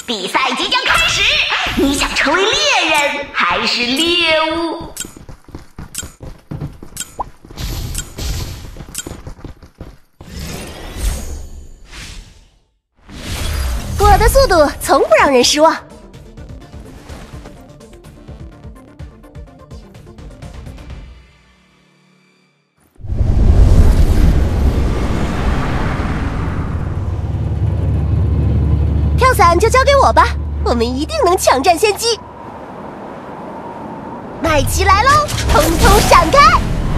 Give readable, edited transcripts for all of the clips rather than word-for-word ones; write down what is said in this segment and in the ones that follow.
比赛即将开始，你想成为猎人还是猎物？ 我的速度从不让人失望。跳伞就交给我吧，我们一定能抢占先机。麦奇来喽，通通闪开！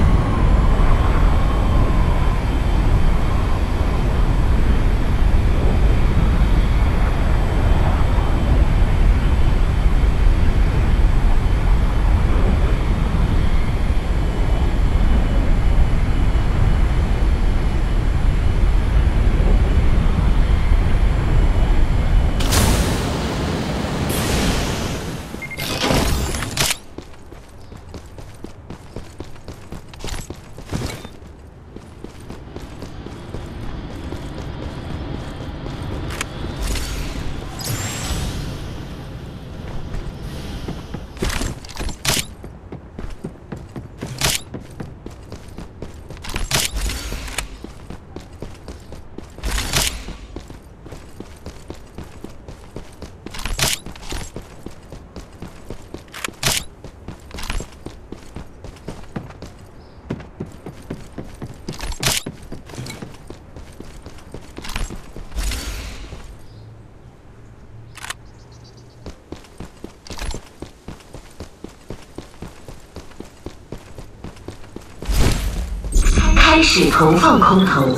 开始投放空投。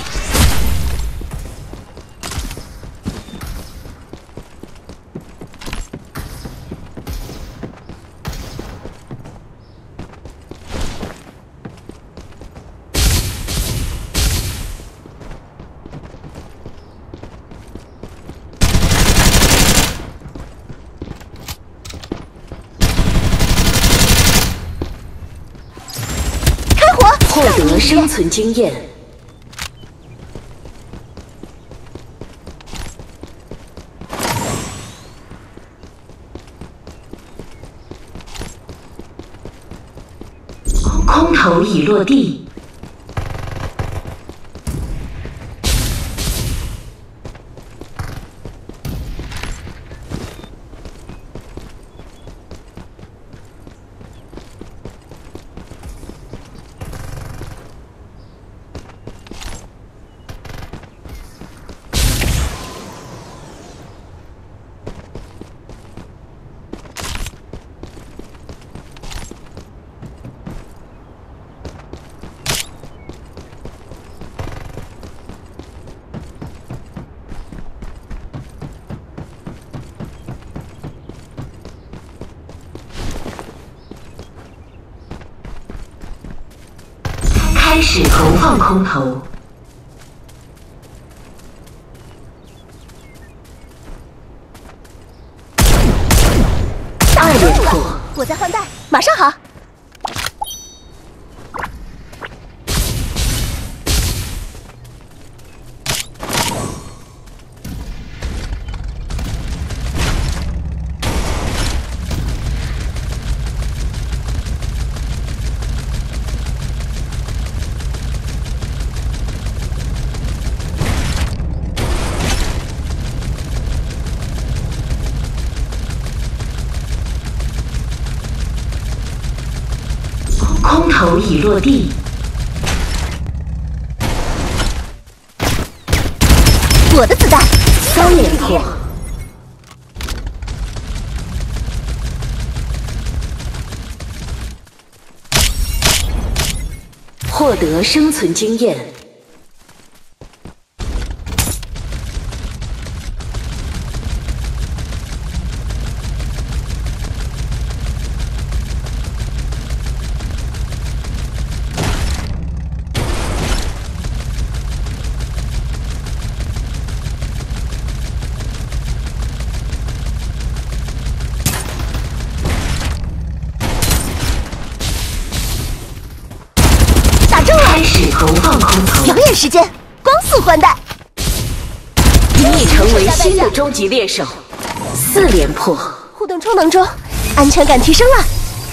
获得生存经验。空投已落地。开始投放空投。2连破， 我在换弹，马上好。 空投已落地。 我的子弹 3连破。获得生存经验。开始投放空投。 表演时间，光速换弹。 你已成为新的终极猎手。 4连破。 互动充能中，安全感提升了。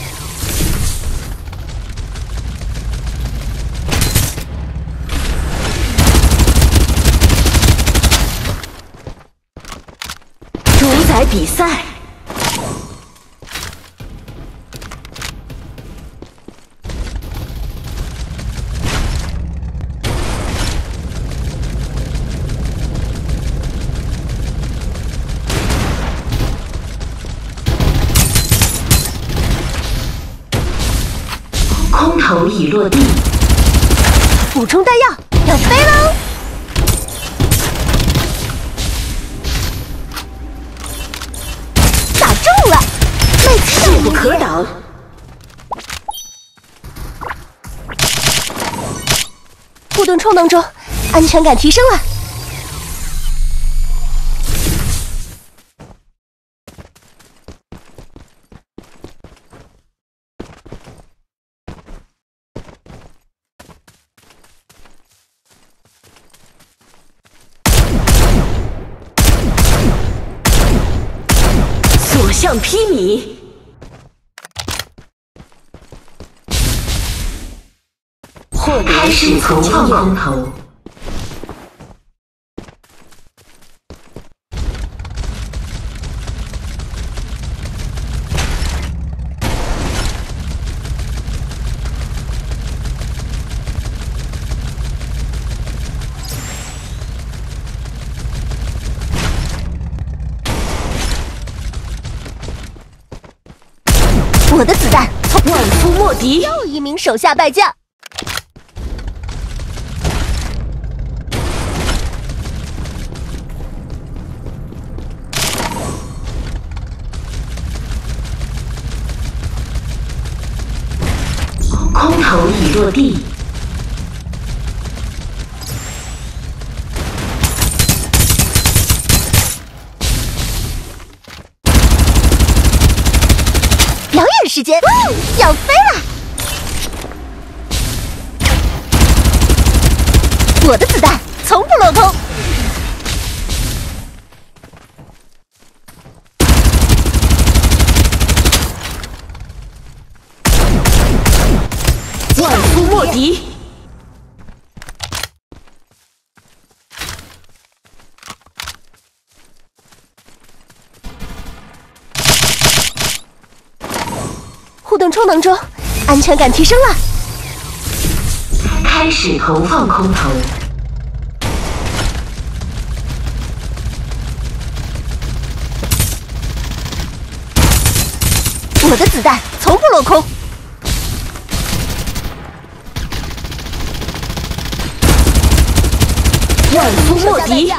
主宰比赛。空投已落地， 补充弹药，要飞喽！打中了，妹子势不可挡。 互动充能中，安全感提升了。 所向披靡，获得生存经验。 我的子弹从万夫莫敌， 又一名手下败将。 空投已落地， 表演时间，要飞了！我的子弹从不落空。 万夫莫敌。 互动充能中，安全感提升了。 开始投放空投， 我的子弹从不落空。 万夫莫敌。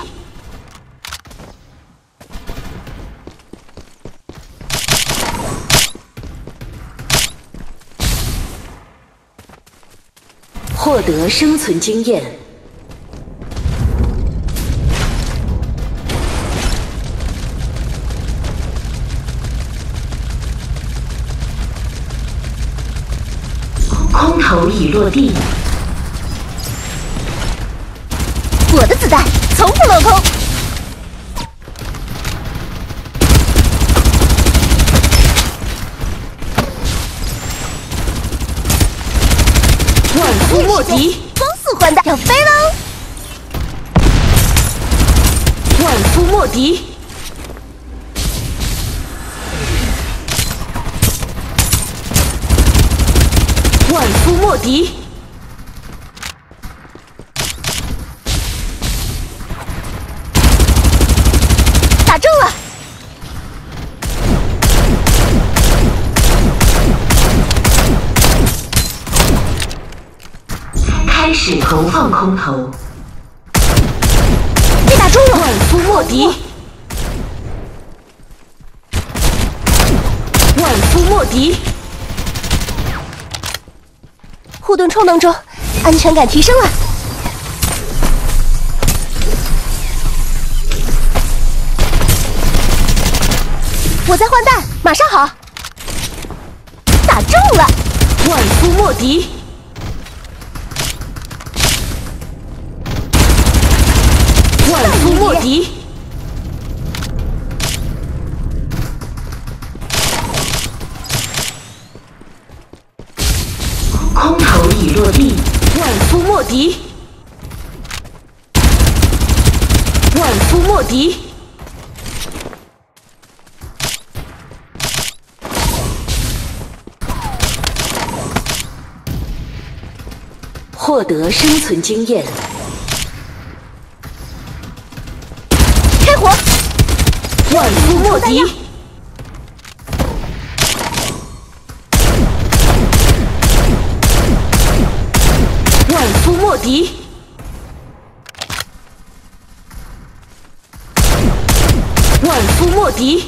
获得生存经验。空投已落地， 我的子弹从不落空。 万夫莫敌， 光速换弹，要飞喽！ 万夫莫敌，万夫莫敌。 打中了！ 开始投放空投， 被打中了！ 万夫莫敌，万夫莫敌。 互动充能中，安全感提升了。我在换弹，马上好。打中了！ 万夫莫敌，万夫莫敌。 夫莫敌。获得生存经验。 开火！ 万夫莫敌。万夫莫敌。万夫莫敌。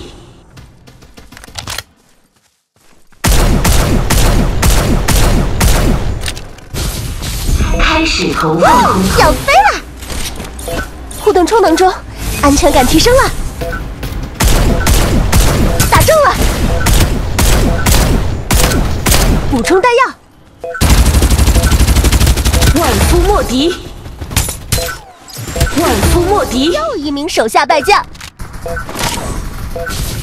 开始投放空投。 要飞了！互动充能中，安全感提升了。打中了！补充弹药。 万夫莫敌。万夫莫敌。 又一名手下败将。